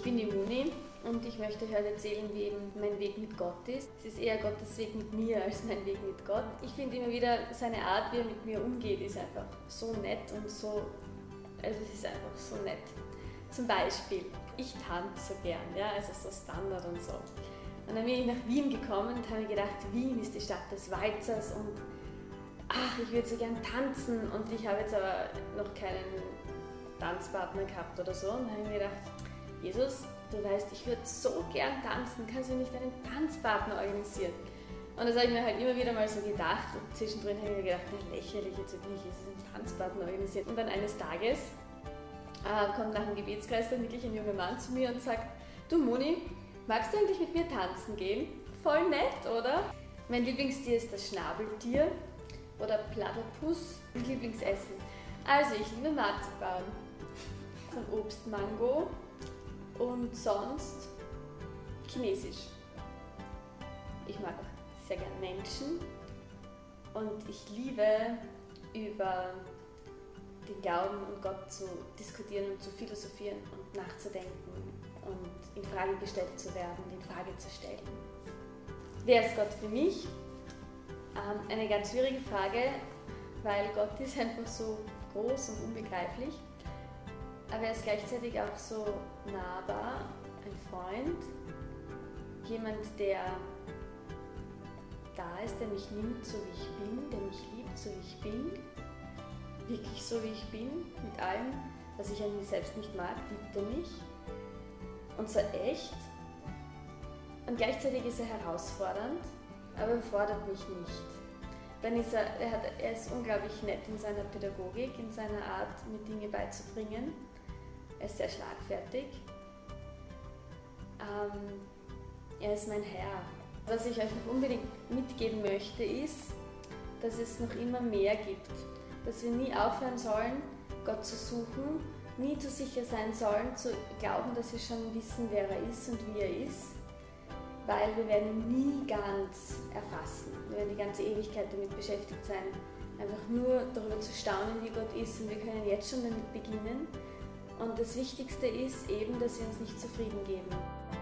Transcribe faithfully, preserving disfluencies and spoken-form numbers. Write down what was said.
bin die Moni und ich möchte euch heute erzählen, wie eben mein Weg mit Gott ist. Es ist eher Gottes Weg mit mir als mein Weg mit Gott. Ich finde immer wieder, seine Art, wie er mit mir umgeht, ist einfach so nett und so, also es ist einfach so nett. Zum Beispiel, ich tanze so gern, ja, also so Standard und so. Und dann bin ich nach Wien gekommen und habe mir gedacht, Wien ist die Stadt des Walzers und ach, ich würde so gern tanzen und ich habe jetzt aber noch keinen Tanzpartner gehabt oder so. Und dann habe ich mir gedacht, Jesus, du weißt, ich würde so gern tanzen, kannst du nicht einen Tanzpartner organisieren? Und das habe ich mir halt immer wieder mal so gedacht und zwischendrin habe ich mir gedacht, na, lächerlich, jetzt will ich jetzt einen Tanzpartner organisieren. Und dann eines Tages äh, kommt nach dem Gebetskreis dann wirklich ein junger Mann zu mir und sagt, du Moni, magst du eigentlich mit mir tanzen gehen? Voll nett, oder? Mein Lieblingstier ist das Schnabeltier oder Platypus. Mein Lieblingsessen. Also ich liebe Marzipan, dann Obst, Mango und sonst Chinesisch. Ich mag auch sehr gerne Menschen und ich liebe über den Glauben und Gott zu diskutieren und zu philosophieren und nachzudenken und in Frage gestellt zu werden, in Frage zu stellen. Wer ist Gott für mich? Ähm, eine ganz schwierige Frage, weil Gott ist einfach so groß und unbegreiflich, aber er ist gleichzeitig auch so nahbar, ein Freund, jemand, der da ist, der mich nimmt, so wie ich bin, der mich liebt, so wie ich bin, wirklich so wie ich bin, mit allem, was ich an mir selbst nicht mag, liebt er mich und so echt. Und gleichzeitig ist er herausfordernd, aber er fordert mich nicht. Dann ist er, er, hat, er ist unglaublich nett in seiner Pädagogik, in seiner Art, mir Dinge beizubringen. Er ist sehr schlagfertig. Ähm, er ist mein Herr. Was ich euch noch unbedingt mitgeben möchte, ist, dass es noch immer mehr gibt. Dass wir nie aufhören sollen, Gott zu suchen, nie zu sicher sein sollen, zu glauben, dass wir schon wissen, wer er ist und wie er ist. Weil wir werden ihn nie ganz erfassen. Wir werden die ganze Ewigkeit damit beschäftigt sein, einfach nur darüber zu staunen, wie Gott ist. Und wir können jetzt schon damit beginnen. Und das Wichtigste ist eben, dass wir uns nicht zufrieden geben.